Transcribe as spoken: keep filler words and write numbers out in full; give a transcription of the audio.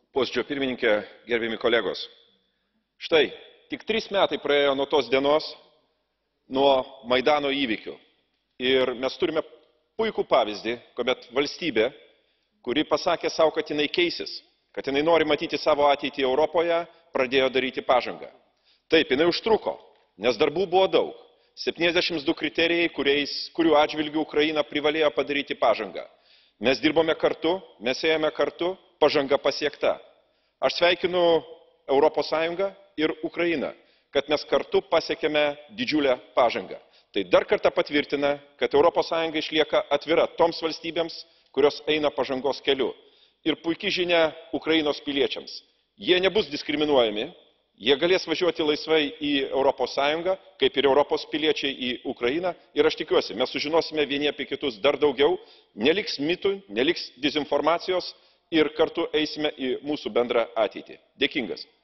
Posėdžio pirmininkė, gerbiami kolegos. Štai, tik trys metai praėjo nuo tos dienos, nuo Maidano įvykių. Ir mes turime puikų pavyzdį, kuomet valstybė, kuri pasakė savo, kad jinai keisis, kad jinai nori matyti savo ateitį Europoje, pradėjo daryti pažangą. Taip, jinai užtruko, nes darbų buvo daug. septyniasdešimt du kriterijai, kuriais, kurių atžvilgių Ukraina privalėjo padaryti pažangą. Mes dirbome kartu, mes ėjome kartu, pažanga pasiekta. Aš sveikinu Europos Sąjungą ir Ukrainą, kad mes kartu pasiekėme didžiulę pažangą. Tai dar kartą patvirtina, kad Europos Sąjunga išlieka atvira toms valstybėms, kurios eina pažangos keliu. Ir puikiai žinia Ukrainos piliečiams. Jie nebus diskriminuojami, jie galės važiuoti laisvai į Europos Sąjungą, kaip ir Europos piliečiai į Ukrainą. Ir aš tikiuosi, mes sužinosime vieni apie kitus dar daugiau, neliks mitų, neliks dezinformacijos ir kartu eisime į mūsų bendrą ateitį. Dėkingas.